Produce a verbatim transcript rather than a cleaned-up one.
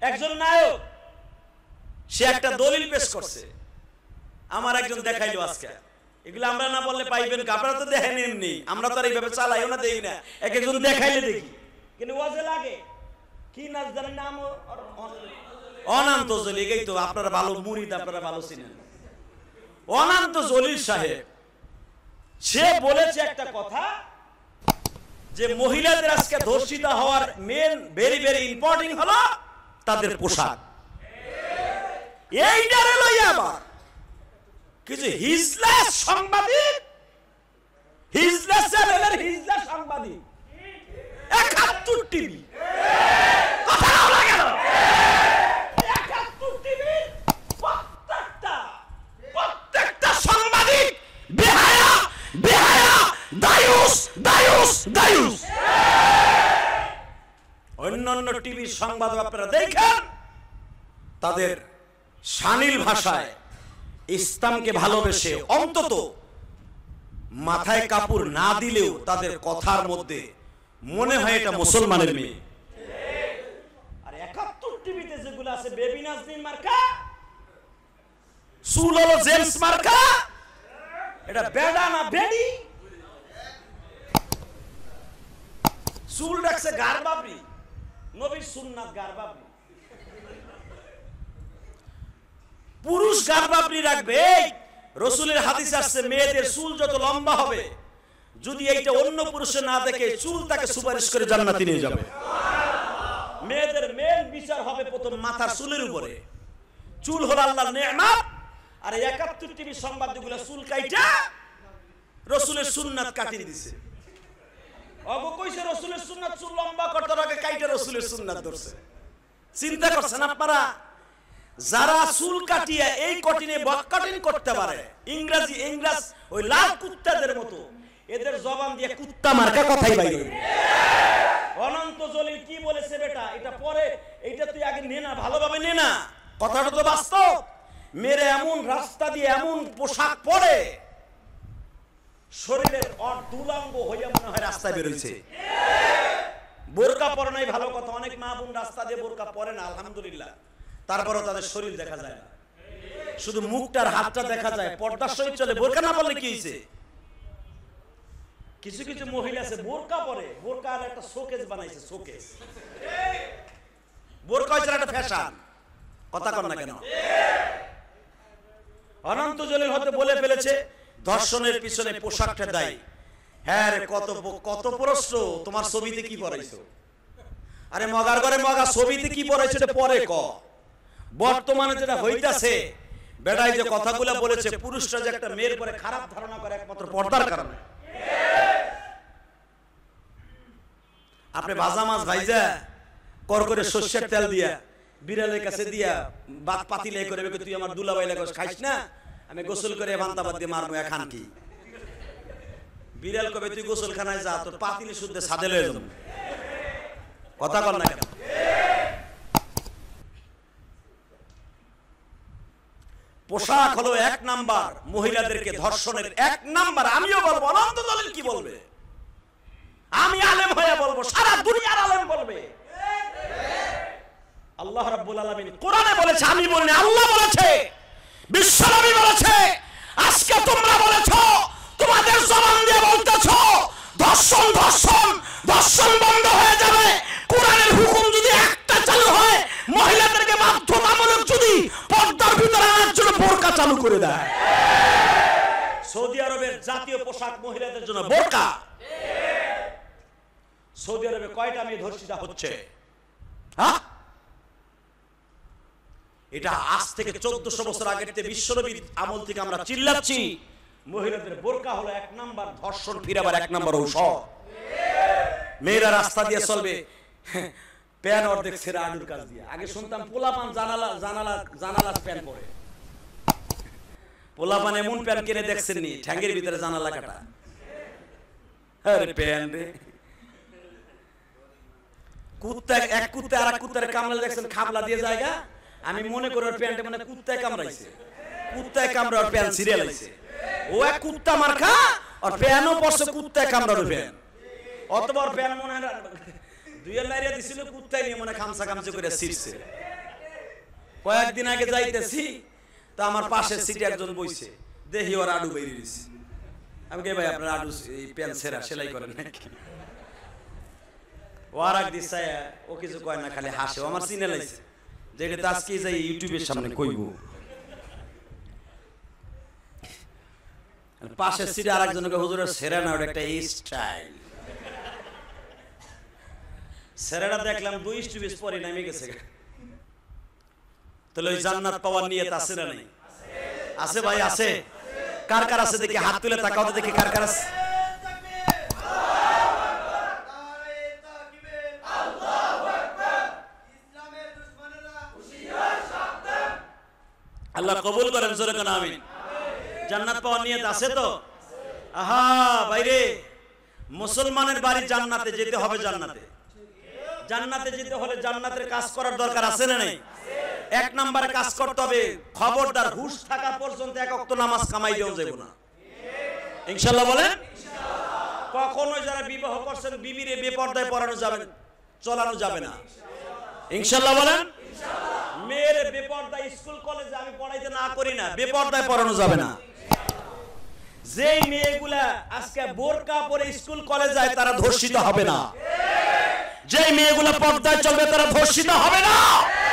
একজন নায়ক সে একটা দলিল পেশ করছে, আমার একজন দেখাইলো আজকে। এগুলো আমরা না বললে পাইবেন, আপনারা তো দেখেন এমনি, আমরা তো আর এইভাবে চালাইও না, দেখি না, এক একজন দেখাইলে দেখি। কিন্তু ওয়াজে লাগে কি নাচ জানেন নাম? অনন্ত জলিল। এই তো আপনারা ভালো মুরিদ, আপনারা ভালো চিনেন অনন্ত জলিল সাহেব। সে বলেছে একটা কথা যে মহিলাদের আজকে ধর্ষিতা হওয়ার মেন ভেরি ভেরি ইম্পর্টেন্ট হলো তাদের পোশাক। এইটারে লইয়া আবার কিছু হিজলা সাংবাদিক, হিজলা চ্যানেলের হিজলা সাংবাদিক একাত্তর টিভি কথা বলা গেল, একাত্তর টিভি প্রত্যেকটা প্রত্যেকটা সাংবাদিক বেহায়া বেহায়া দায়ুস দায়ুস দায়ুস। অন্যান্য টিভির সংবাদ আপনারা দেখেন, তাদের শালীন ভাষায় ইসলামকে ভালোবেসে অন্তত মাথায় কাপড় না দিলেও তাদের কথার মধ্যে মনে হয় এটা মুসলমানের মেয়ে। আর একাত্তর টিভিতে যেগুলো আছে বেবি নাজনীন মার্কা, চুল হলো জেমস মার্কা, এটা বেডা না বেডি, চুল রাখছে গারবাবরি, নবীর সুন্নাত গারবাবরি। পুরুষ গারবাবরি রাখবে, রাসূলের হাদিস আসছে মেয়েদের চুল যত লম্বা হবে যদি এইটা অন্য পুরুষে না দেখে চুল তাকে সুপারিশ করে জান্নাতে নিয়ে যাবে। মেয়েদের মেন বিচার হবে প্রথম মাথার চুলের উপরে। চুল হলো আল্লাহর নেয়ামত। আর একাত্তর টিভি সংবাদ যেগুলো চুল কাইটা রাসূলের সুন্নাত কাটিয়ে দিছে। অগো কইছে রাসূলের সুন্নাত চুল লম্বা করতে আগে কাইটা রাসূলের সুন্নাত ধরছে। চিন্তা করছেন আপনারা? যারা চুল কাটিয়ে এই কঠিনে বক কাটিং করতে পারে, ইংরেজি ইংরেজ ওই লাল কুত্তাদের মতো, এদের জবান দিয়ে কুত্তা মার্কা কথাই বাইরে। অনন্ত জলিল কি বলেছে বেটা, এটা পরে, এটা তুই আগে নে না, ভালোভাবে নে না, কথাটা তো বাস্তব। মেরে এমন রাস্তা দিয়ে এমন পোশাক পরে শরীরের অর্ধুলাঙ্গ হইয়া মনে হয় রাস্তায় বেরোইছে। বোরকা পরে নাই ভালো কথা, অনেক মা বোন রাস্তা দিয়ে বোরকা পরে না আলহামদুলিল্লাহ, তারপরও তাদের শরীর দেখা যায় না, শুধু মুখটার হাতটা দেখা যায়। পর্দার সহিত চলে, বোরকা না পরলে কি হয়েছে? কিছু কিছু মহিলা আছে বোরকা পরে, বোরকার একটা শোকেস বানাইছে, শোকেস। বোরকা হচ্ছে একটা ফ্যাশন, কথা কর না কেন? অনন্ত জলিল হতে বলে ফেলেছে ধর্ষণের পিছনে পোশাকটা দায়ী। হ্যাঁ রে, কত কত প্রশ্ন, তোমার ছবিতে কি পরাইছো? আরে মগার ঘরে মগা, ছবিতে কি পরাইছো এটা পরে ক। বর্তমানে যেটা হইতাছে, বেড়াই যে কথাগুলো বলেছে, পুরুষরা যে একটা মেয়ের পরে খারাপ ধারণা করে একমাত্র পর্দার কারণে। আপনি ভাজা মাছ ভাইজা কর করে সর্ষের তেল দিয়া বিড়ালের কাছে দিয়া বাত পাতিলে করে, তুই আমার দুলাভাই লাগস খাইস না, আমি গোসল করে ভান্তাবাদ দিয়ে মারবো এখন কি? বিড়াল কবে তুই গোসলখানায় যা, তোর পাতিলে শুদ্ধে সাদে লয়ে যাবো। কথা বল না কেন? পোশাক হলো এক নাম্বার মহিলাদেরকে ধর্ষণের এক নাম্বার। আমিও বলবো, অনন্ত জলিল কি বলবে? আমি আলেম হয়ে বলবো, সারা দুনিয়ার আলেম বলবে। আল্লাহ রাব্বুল আলামিন কোরআনে বলেছে, আমি বলিনি, আল্লাহ বলেছে, বিশ্বনবী বলেছে। আজকে তোমরা বলেছো, তোমাদের জবান দিয়ে বলতেছো ধর্ষণ ধর্ষণ ধর্ষণ বন্ধ হয়ে যাবে। কোরআনের হুকুম যদি একটা চালু হয়, মহিলাদেরকে বাধ্যতামূলক যদি পর্দার ভিতরে আনার জন্য বোরকা চালু করে দেয়। সৌদি আরবের জাতীয় পোশাক মহিলাদের জন্য বোরকা। সৌদি আরবে কয়টা মেয়ে ধর্ষিতা হচ্ছে? হ্যাঁ, এটা আজ থেকে চোদ্দশো বছর আগের বিশ্বনবীর আমল থেকে আমরা চিল্লাচ্ছি। মহিলাদের বোরকা হলো এক নাম্বার ধর্ষণ ফিরাবার এক নাম্বার ঔষধ। মেয়েরা রাস্তা দিয়ে চলবে প্যান অর্ধেক ছেড়ে আলুর কাজ দিয়ে। আগে শুনতাম পোলাপান জানালা জানালা জানালা প্যান পরে, পোলাপান এমন প্যান কিনে দেখছেন নি, ঠ্যাঙ্গের ভিতরে জানালা কাটা। আরে প্যান রে, কুত্তা এক কুত্তা আর এক কুত্তার কামড়া দেখছেন খাবলা দিয়ে জায়গা। আমি মনে করি ওর প্যান্টে মানে কুত্তায় কামড়াইছে, কুত্তায় কামড়া ওর প্যান সিরিয়াল আইছে। ও এক কুত্তা মার্কা, আর প্যানও পড়ছে কুত্তায় কামড়ার প্যান। অতবার প্যান মনে হয় দুইয়ের লাইরিয়া দিছিল, কুত্তায় নিয়ে মনে খামসা খামসি করে ছিটছে। কয়েকদিন আগে যাইতেছি তো আমার পাশের সিটে একজন বইছে, দেখি ওর আডু বেরিয়ে দিছে। আমি কে ভাই আপনার আডু এই প্যান্ট সেরা সেলাই করেন নাকি? ও আর এক দিছে, ও কিছু কয় না, খালি হাসে। ও আমার চিনে লাইছে যে এটা আজকে যাই ইউটিউবের সামনে কইব। পাশের সিটে আর একজনকে হুজুরের সেরা না, ওটা একটা স্টাইল। সেরাটা দেখলাম দুই স্টুপিস পরে নেমে গেছে। তাহলে ওই জান্নাত পাওয়ার নিয়ত আছে না নাই? আছে ভাই, আছে। কার কার আছে দেখি হাত তুলে তাকাও তো দেখি কার কার আছে। আল্লাহ কবুল করেন, জোরে কোন আমিন। জান্নাত পাওয়ার নিয়ত আছে তো? আহা ভাইরে, মুসলমানের বাড়ি জান্নাতে, যেতে হবে জান্নাতে। জান্নাতে যেতে হলে জান্নাতের কাজ করার দরকার আছে না নাই? এক নম্বরে কাজ করতে হবে, খবরদার হুশ থাকা পর্যন্ত এক ওয়াক্ত নামাজ কামাই দেওয়া যাবে না। ইনশাআল্লাহ বলেন। কখনো যারা বিবাহ করছেন বিবিরে বেপরদায় পড়ানো যাবে, চলানো যাবে না। ইনশাআল্লাহ বলেন। মেয়ের বেপরদায় স্কুল কলেজে আমি পড়াইতে না করি না, বেপরদায় পড়ানো যাবে না। যেই মেয়েগুলা আজকে বোরকা পরে স্কুল কলেজ যায় তারা ধর্ষিত হবে না। যেই মেয়েগুলা পর্দায় চলবে তারা ধর্ষিত হবে না।